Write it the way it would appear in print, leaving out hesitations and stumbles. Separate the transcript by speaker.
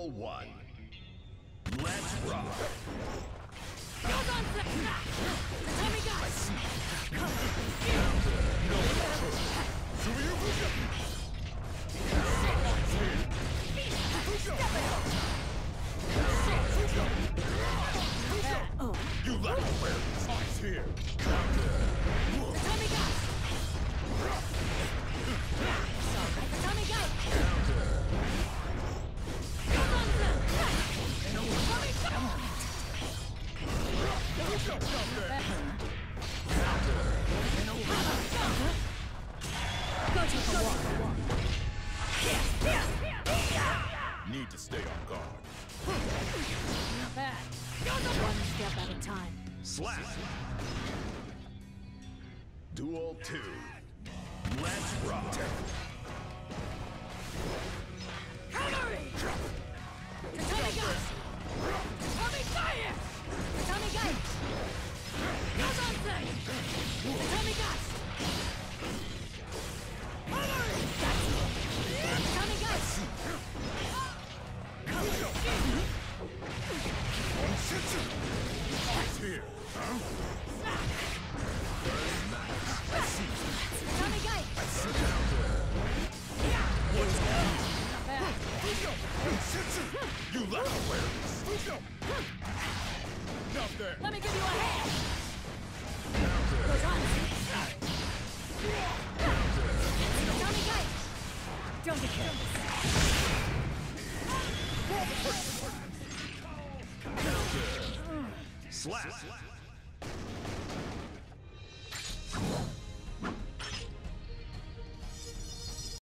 Speaker 1: Duel 1. Let's rock.
Speaker 2: Goes on Tommy guys.
Speaker 1: You left where this is here.
Speaker 2: Tommy guys. Tommy guys. Goes on Go take a walk.
Speaker 1: Need to stay on guard.
Speaker 2: Not bad. One step at a time.
Speaker 1: Slap. Duel 2. Let's rock.
Speaker 2: Tommy guys. Tommy fire. Tommy guys. Goes on Tommy guys. Tommy guys.
Speaker 1: It's here. Huh?
Speaker 2: Tommy guys. Not bad.
Speaker 1: You left awareness. Up there.
Speaker 2: Let me give you a hand. Goes on. Tommy guys. Don't get killed.
Speaker 1: Slap.